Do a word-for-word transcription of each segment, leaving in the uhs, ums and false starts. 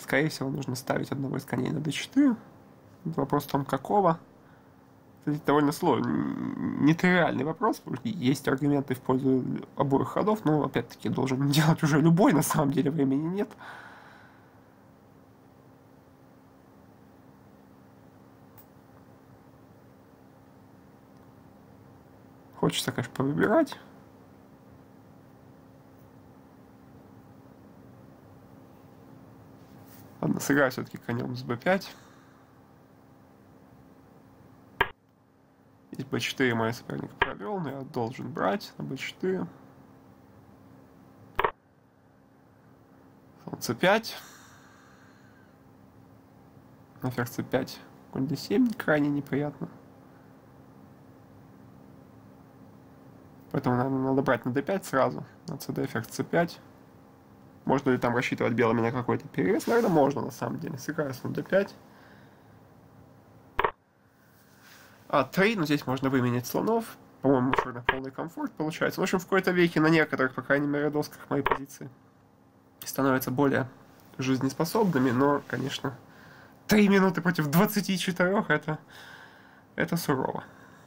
скорее всего, нужно ставить одного из коней на дэ четыре. Вопрос в том, какого. Кстати, довольно сложный, нетривиальный вопрос, потому что есть аргументы в пользу обоих ходов, но, опять-таки, должен делать уже любой, на самом деле времени нет. Хочется, конечно, повыбирать. Ладно, сыграю все-таки конем с бэ пять. Здесь бэ четыре мой соперник провел, но я должен брать на бэ четыре. Слон цэ пять. На ферзь цэ пять. Конь дэ семь крайне неприятно. Поэтому, наверное, надо брать на дэ пять сразу. На цэ дэ, ферзь цэ пять. Можно ли там рассчитывать белыми на какой-то перевес? Наверное, можно, на самом деле. Сыграю слон дэ пять. А три, но здесь можно выменять слонов. По-моему, черный полный комфорт получается. В общем, в какой-то веке на некоторых, по крайней мере, досках мои позиции становятся более жизнеспособными. Но, конечно, три минуты против двадцати четырёх это, это сурово.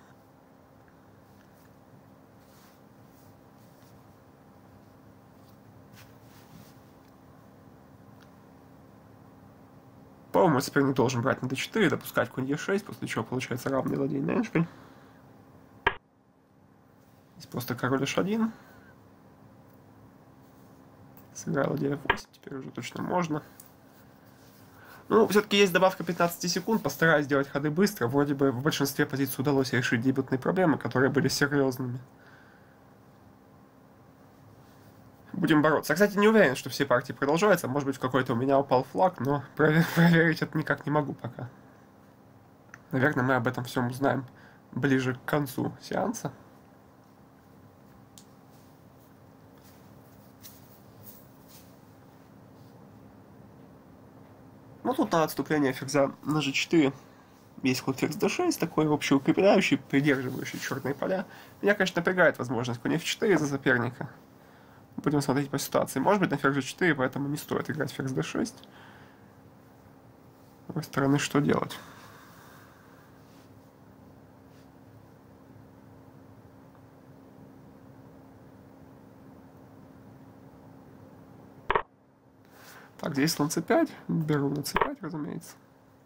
По-моему, соперник должен брать на дэ четыре, допускать конь е шесть, после чего получается равный ладей на эншпиль. Здесь просто король эйч один. Сыграл ладей эф восемь, теперь уже точно можно. Ну, все-таки есть добавка пятнадцать секунд, постараюсь сделать ходы быстро. Вроде бы в большинстве позиций удалось решить дебютные проблемы, которые были серьезными. Будем бороться. Я, кстати, не уверен, что все партии продолжаются. Может быть, в какой-то у меня упал флаг, но проверить это никак не могу пока. Наверное, мы об этом всем узнаем ближе к концу сеанса. Ну, тут на отступление ферзя на жэ четыре есть ход ферзь дэ шесть, такой общеукрепляющий, придерживающий черные поля. Меня, конечно, напрягает возможность конь эф четыре за соперника. Будем смотреть по ситуации. Может быть, на ферзь жэ четыре, поэтому не стоит играть ферзь дэ шесть. С другой стороны, что делать? Так, здесь слон цэ пять. Беру на цэ пять, разумеется.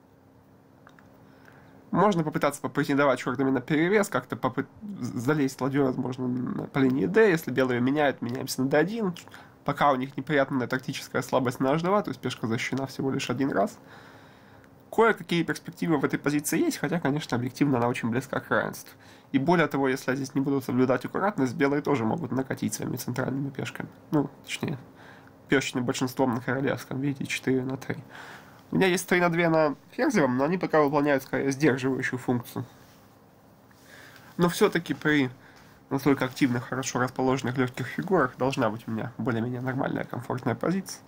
Можно попытаться попретендовать черными на перевес, как-то попыт... залезть ладьей, возможно, по линии D. Если белые меняют, меняемся на дэ один. Пока у них неприятная тактическая слабость на аш два, то есть пешка защищена всего лишь один раз. Кое-какие перспективы в этой позиции есть, хотя, конечно, объективно она очень близка к равенству. И более того, если здесь не будут соблюдать аккуратность, белые тоже могут накатить своими центральными пешками. Ну, точнее, пешечным большинством на королевском, видите, четыре на три. У меня есть три на два на ферзевом, но они пока выполняют скорее сдерживающую функцию. Но все-таки при настолько активных, хорошо расположенных легких фигурах должна быть у меня более-менее нормальная, комфортная позиция.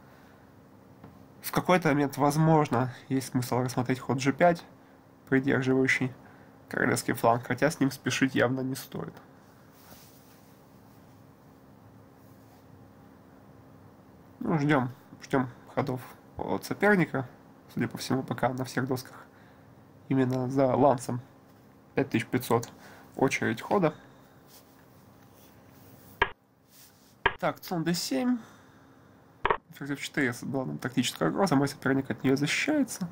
В какой-то момент, возможно, есть смысл рассмотреть ход жэ пять, придерживающий королевский фланг, хотя с ним спешить явно не стоит. Ну, ждем, ждем ходов от соперника. Судя по всему, пока на всех досках именно за лансом пять тысяч пятьсот очередь хода. Так, слон дэ семь. Ферзь эф четыре была нам тактическая угроза, мой соперник от нее защищается.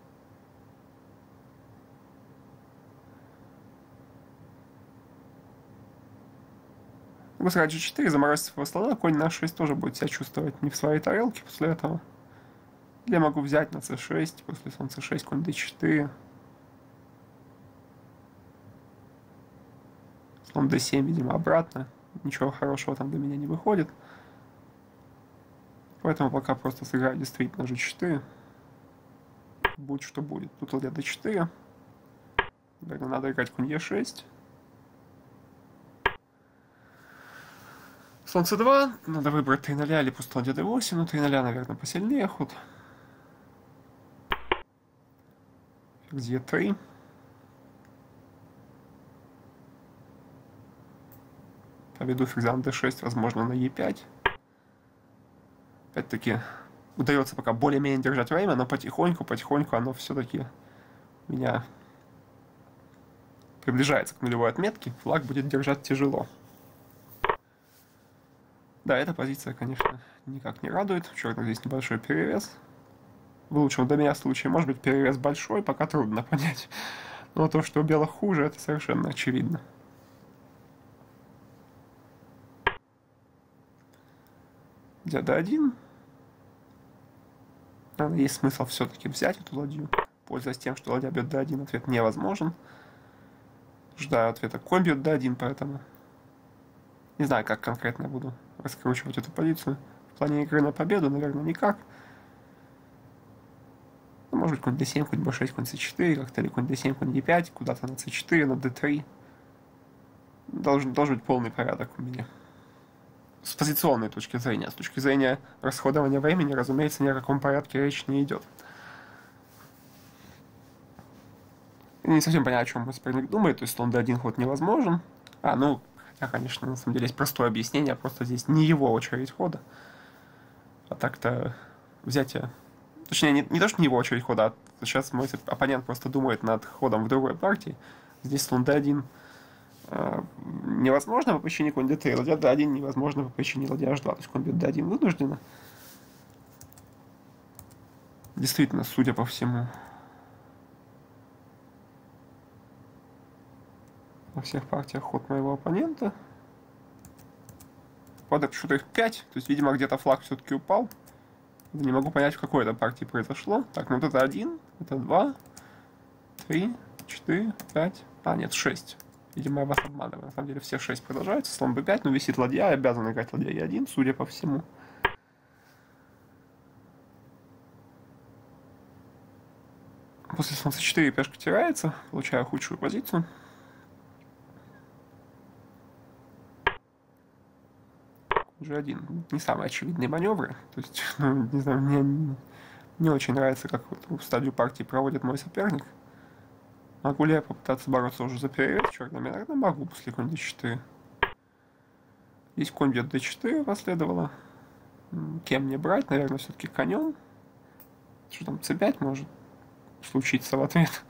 Могу сыграть жэ четыре, заморозить своего слона, конь на шесть тоже будет себя чувствовать не в своей тарелке после этого. Или я могу взять на цэ шесть, после слон цэ шесть, конь дэ четыре. Слон дэ семь, видимо, обратно. Ничего хорошего там для меня не выходит. Поэтому пока просто сыграю действительно жэ четыре. Будь что будет. Тут ладья дэ четыре. Наверное, надо играть конь е шесть. Слон цэ два. Надо выбрать три ноль или просто ладья дэ восемь. Ну, три ноль, наверное, посильнее ход. Ферзь е три. Поведу ферзя на дэ шесть, возможно, на е пять. Опять-таки, удается пока более-менее держать время, но потихоньку, потихоньку оно все-таки меня приближается к нулевой отметке. Флаг будет держать тяжело. Да, эта позиция, конечно, никак не радует. У черных здесь небольшой перевес. В лучшем для меня случае, может быть, перевес большой, пока трудно понять. Но то, что у белых хуже, это совершенно очевидно. дэ один. Наверное, есть смысл все-таки взять эту ладью. Пользуясь тем, что ладья бьет дэ один, ответ невозможен. Ждаю ответа конь бьет дэ один, поэтому не знаю, как конкретно я буду раскручивать эту позицию. В плане игры на победу, наверное, никак. Ну, может быть, конь дэ семь, конь бэ шесть, конь цэ четыре, как-то или конь дэ семь, конь е пять, куда-то на цэ четыре, на дэ три. Должен, должен быть полный порядок у меня. С позиционной точки зрения. С точки зрения расходования времени, разумеется, ни о каком порядке речь не идет. Не совсем понятно, о чем мой соперник думает. То есть слон дэ один ход невозможен. А, ну, хотя, конечно, на самом деле есть простое объяснение. Просто здесь не его очередь хода. А так-то взятие... Точнее, не, не то, что не его очередь хода, а сейчас мой оппонент просто думает над ходом в другой партии. Здесь слон дэ один э, невозможно по причине конь дэ три. Ладья дэ один невозможно по причине ладья эйч два. То есть конь бьет дэ один вынужденно. Действительно, судя по всему, во всех партиях ход моего оппонента. Падает шутер пять. То есть, видимо, где-то флаг все-таки упал. Не могу понять, в какой это партии произошло. Так, ну вот это один, это два, три, четыре, пять. А, нет, шесть. Видимо, я вас обманываю. На самом деле все шесть продолжаются. Слон бэ пять, но висит ладья. Я обязан играть ладья е один, судя по всему. После слон цэ четыре пешка теряется. Получаю худшую позицию. джи один. Не самые очевидные маневры. То есть, ну, не знаю, мне не, не очень нравится, как вот стадию партии проводит мой соперник. Могу ли я попытаться бороться уже за перевес черными? Наверное, могу после конь дэ четыре. Здесь конь бьет дэ четыре последовало. Кем мне брать? Наверное, все-таки конем. Что там, цэ пять может случиться в ответ.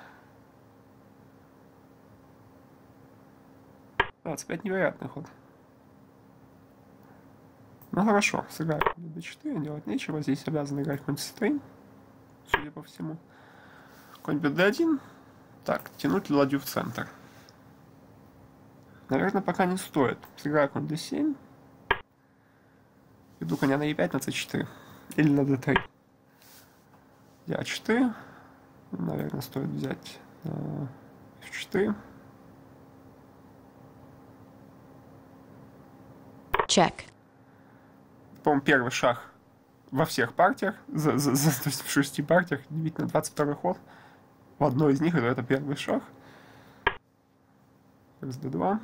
Да, цэ пять невероятный ход. Ну хорошо, сыграю конь дэ четыре, делать нечего. Здесь обязан играть конь цэ три, судя по всему. Конь бьет дэ один. Так, тянуть ладью в центр. Наверное, пока не стоит. Сыграю конь дэ семь. Иду коня на е пять, на цэ четыре. Или на дэ три. Я а четыре. Наверное, стоит взять э, эф четыре. Check. По-моему, первый шаг во всех партиях, за, за, за, то есть в шести партиях, действительно, двадцать второй ход. В одной из них это, это первый шаг. эс дэ два.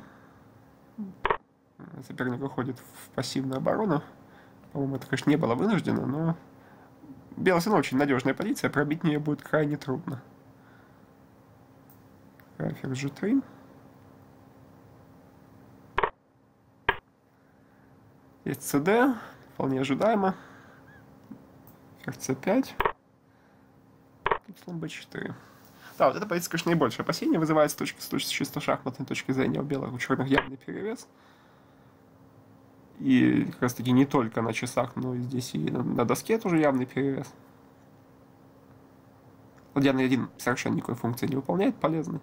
Соперник выходит в пассивную оборону. По-моему, это, конечно, не было вынуждено, но белый все равно очень надежная позиция, пробить нее будет крайне трудно. Ферзь джи три. Есть цэ дэ, вполне ожидаемо. Ферзь цэ пять. Тут слон бэ четыре. Да, вот эта позиция, конечно, наибольшее опасение вызывает с точки, с точки чисто шахматной точки зрения у белых, у черных явный перевес. И как раз таки не только на часах, но и здесь и на, на доске тоже явный перевес. Ладья на е один совершенно никакой функции не выполняет полезной.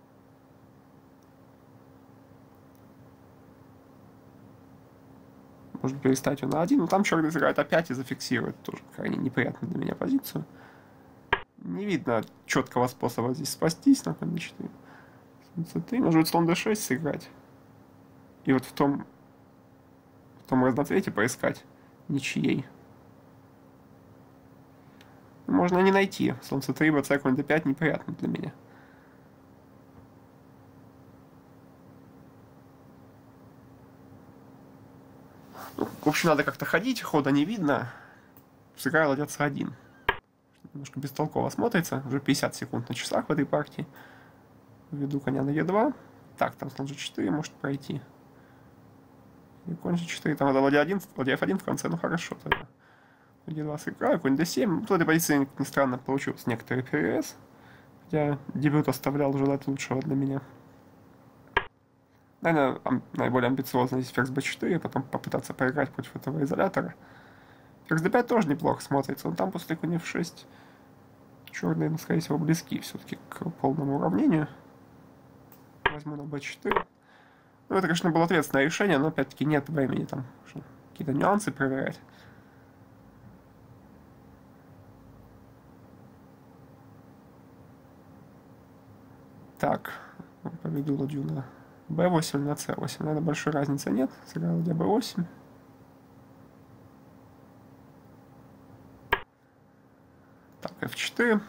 Можно переставить ее на один, но там черный сыграет опять и зафиксирует тоже крайне неприятную для меня позицию. Не видно четкого способа здесь спастись на конь дэ четыре. цэ три, может быть, слон дэ шесть сыграть. И вот в том, в том разноцвете поискать ничьей. Можно не найти. Слон цэ три, бэ цэ, конь дэ пять неприятно для меня. Ну, в общем, надо как-то ходить, хода не видно. Сыграю ладья цэ один. Немножко бестолково смотрится. Уже пятьдесят секунд на часах в этой партии. Введу коня на е два. Так, там слон джи четыре может пройти. И конь джи четыре. Там надо ладья один, ладья эф один в конце. Ну хорошо тогда. е два сыграю, конь дэ семь. В этой позиции, как ни странно, получился некоторый перевес. Хотя дебют оставлял желать лучшего для меня. Наверное, ам- наиболее амбициозно здесь ферзь бэ четыре, потом попытаться поиграть против этого изолятора. Ферзь дэ пять тоже неплохо смотрится, но там после конь эф шесть черные, ну, скорее всего, близки все-таки к полному уравнению. Возьму на бэ четыре. Ну, это, конечно, было ответственное решение, но, опять-таки, нет времени там какие-то нюансы проверять. Так, поведу ладью на бэ восемь, на цэ восемь. Наверное, большой разницы нет. Сыграл ладья бэ восемь. Так, эф четыре.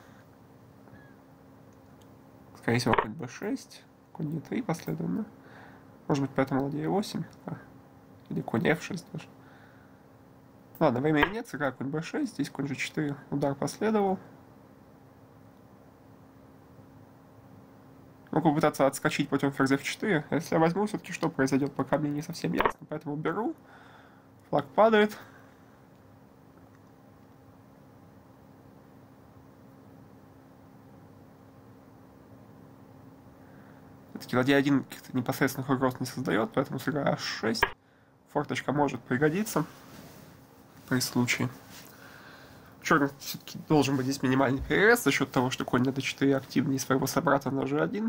Скорее всего, конь бэ шесть. Конь е три последовательно. Может быть, поэтому ладья е восемь. Или конь эф шесть даже. Ладно, времени нет, сыграю конь бэ шесть. Здесь конь же четыре. Удар последовал. Могу попытаться отскочить путем ферзь эф четыре. Если я возьму, все-таки что произойдет, пока мне не совсем ясно. Поэтому беру. Флаг падает. Все-таки ладья один каких-то непосредственных угроз не создает, поэтому сыграю аш шесть. Форточка может пригодиться при случае. Черный все-таки должен быть здесь минимальный перевес за счет того, что конь на дэ четыре активнее своего собрата на же один.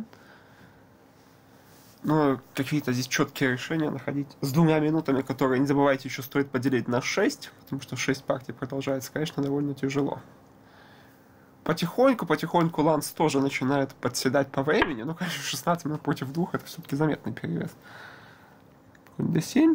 Но какие-то здесь четкие решения находить с двумя минутами, которые, не забывайте, еще стоит поделить на шесть, потому что шесть партий продолжается, конечно, довольно тяжело. Потихоньку, потихоньку Ланс тоже начинает подседать по времени, но, конечно, шестнадцать минут против двух это все-таки заметный перевес. Конь дэ семь.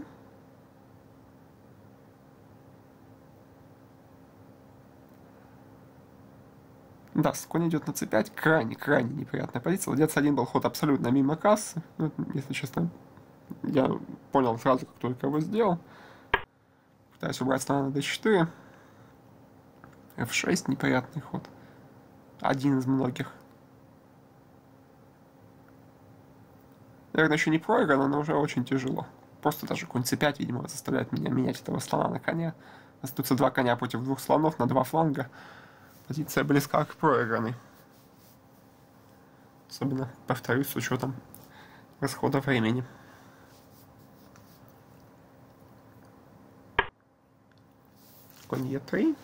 Да, конь идет на цэ пять, крайне-крайне неприятная позиция. Ладья цэ один был ход абсолютно мимо кассы. Ну, если честно, я понял сразу, как только его сделал. Пытаюсь убрать слона на дэ четыре. эф шесть, неприятный ход. Один из многих. Наверное, еще не проиграно, но уже очень тяжело. Просто даже конь цэ пять, видимо, заставляет меня менять этого слона на коня. Остаются два коня против двух слонов на два фланга. Позиция близка к проигранной. Особенно, повторюсь, с учетом расхода времени. Конь е три.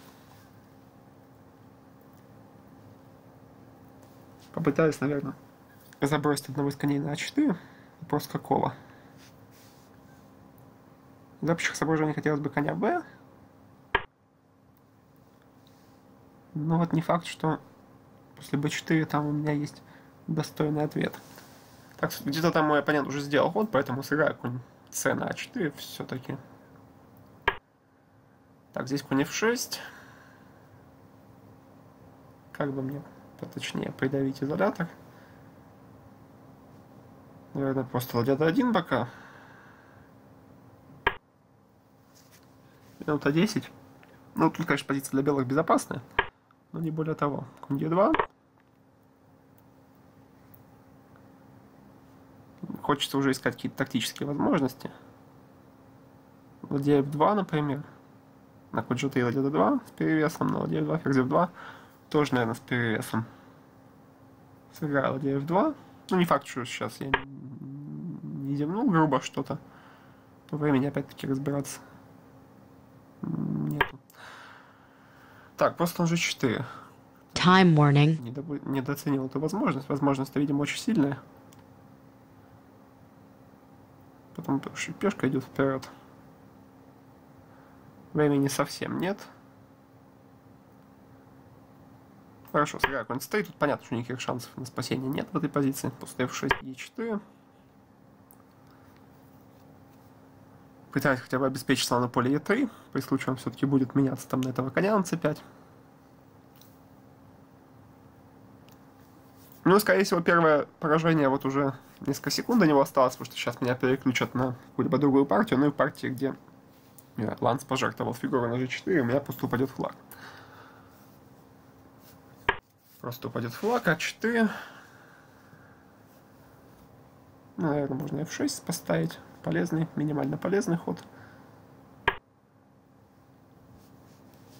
Попытаюсь, наверное, забросить одного из коней на а четыре. Вопрос какого? Для общих соображений хотелось бы коня Б. Но вот не факт, что после бэ четыре там у меня есть достойный ответ. Так, где-то там мой оппонент уже сделал ход, поэтому сыграю конь С на а четыре все-таки. Так, здесь конь эф шесть. Как бы мне поточнее придавить изолятор. Наверное, просто ладья дэ один пока. Минута десять. Ну, тут, конечно, позиция для белых безопасная. Но не более того. Конь е два. Хочется уже искать какие-то тактические возможности. Ладья эф два, например. На конь жэ три ладья дэ два с перевесом. На ладья эф два, ферзь эф два. Тоже, наверное, с перевесом. Сыграю ладья эф два. Ну, не факт, что сейчас я не земнул грубо что-то. По времени, опять-таки, разбираться нету. Так, просто он же четыре. Time warning. Недо... Недооценил эту возможность. Возможность-то, видимо, очень сильная. Потом пешка идет вперед. Времени совсем нет. Хорошо, сыграю конь цэ три. Тут понятно, что никаких шансов на спасение нет в этой позиции. После эф шесть, е четыре. Пытаюсь хотя бы обеспечить слона на поле е три. При случае он все-таки будет меняться там на этого коня на цэ пять. Ну, скорее всего, первое поражение вот уже несколько секунд до него осталось, потому что сейчас меня переключат на какую-либо другую партию. Ну и в партии, где Ланс пожертвовал фигуру на же четыре, у меня просто упадет флаг. Просто упадет флаг, а четыре. Ну, наверное, можно эф шесть поставить. Полезный, минимально полезный ход.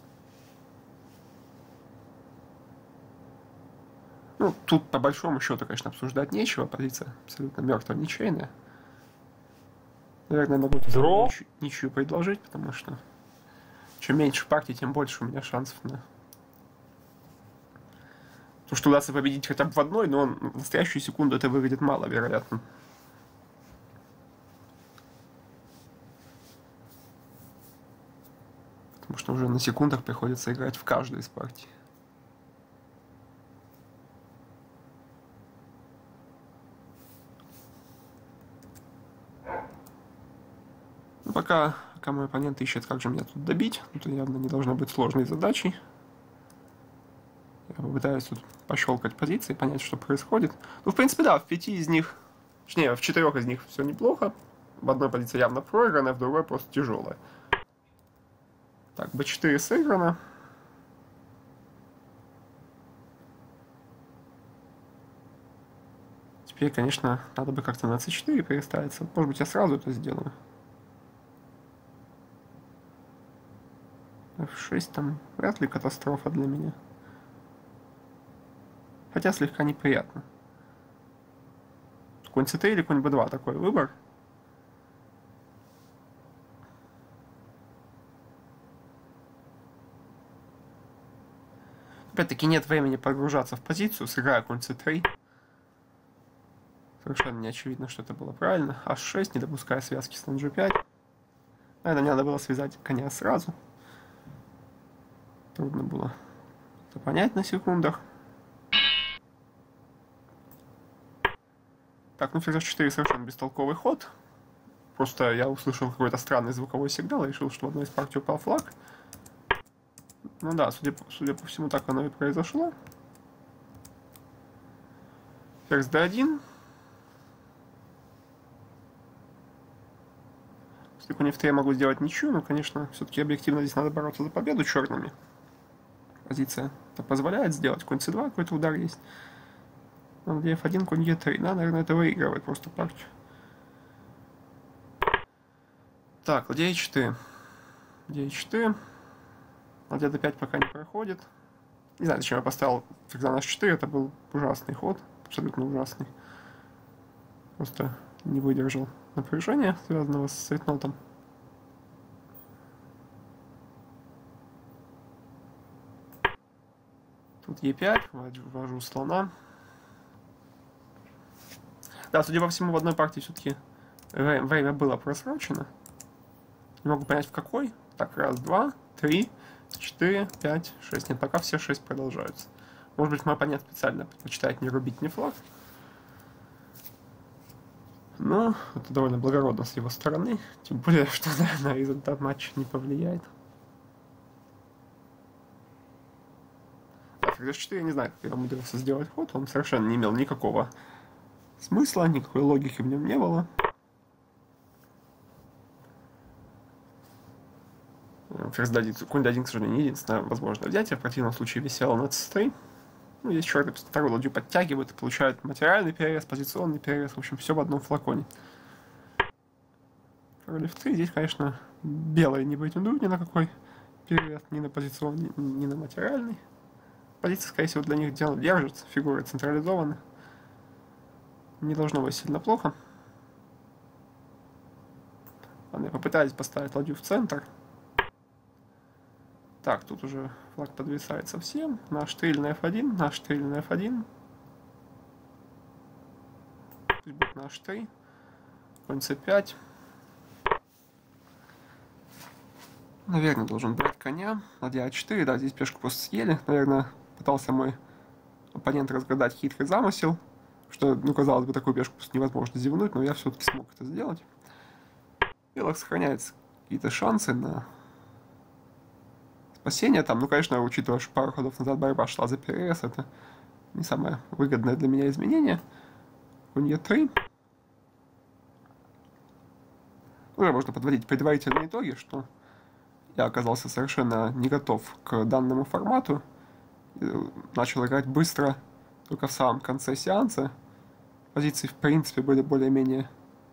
Ну, тут по большому счету, конечно, обсуждать нечего. Позиция абсолютно мертвая, ничейная. Наверное, могу ничью, ничью предложить, потому что чем меньше партий, тем больше у меня шансов на... То, что удастся победить хотя бы в одной, но в настоящую секунду это выглядит маловероятно. Потому что уже на секундах приходится играть в каждой из партий. Но пока, пока мой оппонент ищет, как же меня тут добить, это явно не должно быть сложной задачей. Я попытаюсь тут пощелкать позиции, понять, что происходит. Ну, в принципе, да, в пяти из них, точнее, в четырех из них все неплохо. В одной позиции явно проигранная, в другой просто тяжелая. Так, бэ четыре сыграно. Теперь, конечно, надо бы как-то на цэ четыре переставиться. Может быть, я сразу это сделаю. эф шесть там вряд ли катастрофа для меня. Хотя слегка неприятно. Конь цэ три или конь бэ два, такой выбор. Опять-таки нет времени погружаться в позицию, сыграю конь цэ три. Совершенно не очевидно, что это было правильно. аш шесть, не допуская связки с слон джи пять. Наверное, мне надо было связать коня сразу. Трудно было это понять на секундах. Так, ну ферзь эф четыре совершенно бестолковый ход. Просто я услышал какой-то странный звуковой сигнал и решил, что в одной из партий упал флаг. Ну да, судя, судя по всему, так оно и произошло. Ферзь дэ один. Если конь эф три я могу сделать ничью, но, конечно, все-таки объективно здесь надо бороться за победу черными. Позиция это позволяет сделать. Конь цэ два, какой-то удар есть. Ладья эф один, конь е три. Да, наверное, это выигрывает просто партию. Так, ладья е четыре. Ладья е четыре. Ладья дэ пять пока не проходит. Не знаю, зачем я поставил ферзя на аш четыре. Это был ужасный ход. Абсолютно ужасный. Просто не выдержал напряжения, связанного с цветнотом. Тут е пять. Ввожу слона. Да, судя по всему, в одной партии все-таки время было просрочено. Не могу понять, в какой. Так, раз, два, три, четыре, пять, шесть. Нет, пока все шесть продолжаются. Может быть, мой оппонент специально предпочитает не рубить ни флаг. Но это довольно благородно с его стороны. Тем более, что на результат матча не повлияет. Так, ферзь четыре, я не знаю, как я умудрился сделать ход. Он совершенно не имел никакого смысла, никакой логики в нем не было. Ферзь дэ один, конь дэ один, к сожалению, не единственное возможное взятие. В противном случае висело на цэ три. Ну, здесь черные вторую ладью подтягивают и получают материальный перевес, позиционный перевес. В общем, все в одном флаконе. Король эф три. Здесь, конечно, белые не претендуют ни на какой перевес, ни на позиционный, ни на материальный. Позиция, скорее всего, для них дело держится. Фигуры централизованы. Не должно быть сильно плохо. Ладно, я попытаюсь поставить ладью в центр. Так, тут уже флаг подвисает совсем. На аш три или на эф один. На аш три или на эф один. Пусть будет на аш три. Конь цэ пять. Наверное, должен брать коня. Ладья а четыре. Да, здесь пешку просто съели. Наверное, пытался мой оппонент разгадать хитрый замысел. Что, ну, казалось бы, такую пешку просто невозможно зевнуть, но я все-таки смог это сделать. Белых сохраняется какие-то шансы на спасение там. Ну, конечно, учитывая, что пару ходов назад борьба шла за перевес, это не самое выгодное для меня изменение. Конь е три. Уже можно подводить предварительные итоги, что я оказался совершенно не готов к данному формату. Начал играть быстро, только в самом конце сеанса. Позиции, в принципе, были более-менее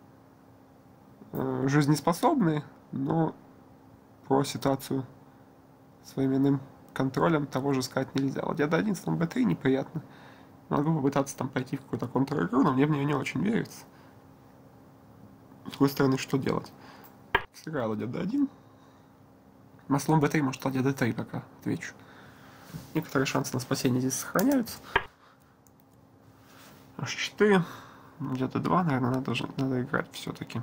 э, жизнеспособные, но про ситуацию с временным контролем того же сказать нельзя. Ладья дэ один, слон бэ три неприятно. Могу попытаться там пойти в какую-то контр-игру, но мне в нее не очень верится. С другой стороны, что делать? Сыграл ладья дэ один. На слон бэ три, может, ладья дэ три пока отвечу. Некоторые шансы на спасение здесь сохраняются. аш четыре. Ладья дэ два, наверное, надо, уже, надо играть все-таки.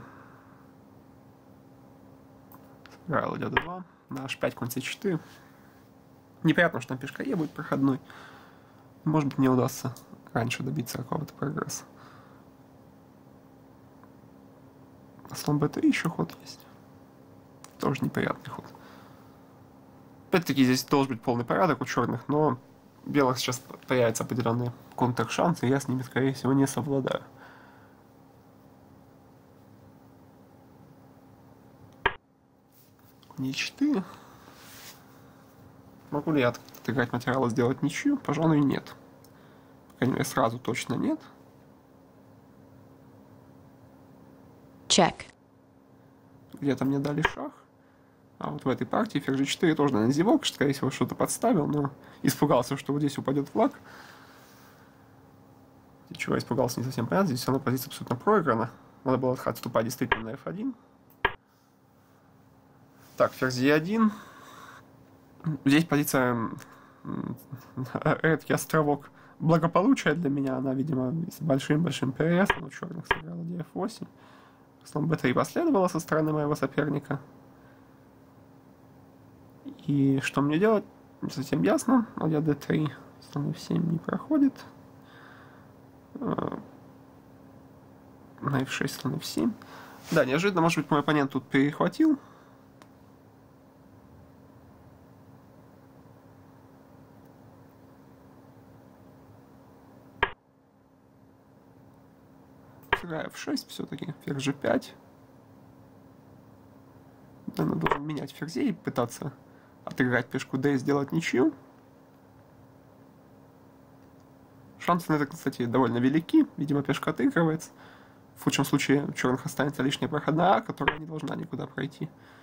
Сыграл ладья дэ два. На аш пять, конь цэ четыре. Неприятно, что там пешка е будет проходной. Может быть, мне удастся раньше добиться какого-то прогресса. Слон бэ три еще ход есть. Тоже неприятный ход. Опять-таки, здесь должен быть полный порядок у черных, но у белых сейчас появятся определенные контр-шансы, и я с ними, скорее всего, не совладаю. Конь е четыре. Могу ли я отыграть материал и сделать ничью? Пожалуй, нет. По крайней мере, сразу точно нет. Check. Где-то мне дали шах. А вот в этой партии ферзь же четыре тоже, наверное, зевок, скорее всего, что-то подставил, но испугался, что вот здесь упадет флаг. И чего я испугался, не совсем понятно. Здесь все равно позиция абсолютно проиграна. Надо было отступать действительно на эф один. Так, ферзь е один. Здесь позиция редкий островок благополучия для меня. Она, видимо, с большим-большим перевесом. У черных сыграла ладья эф восемь. Слон бэ три последовало со стороны моего соперника. И что мне делать, не совсем ясно. Ладья дэ три, слон эф семь не проходит. На эф шесть, слон эф семь. Да, неожиданно, может быть, мой оппонент тут перехватил. Сыграю эф шесть все-таки, ферзь же пять. Наверное, должен менять ферзей и пытаться отыграть пешку d и сделать ничью. Шансы на это, кстати, довольно велики. Видимо, пешка отыгрывается. В худшем случае у черных останется лишняя проходная А, которая не должна никуда пройти.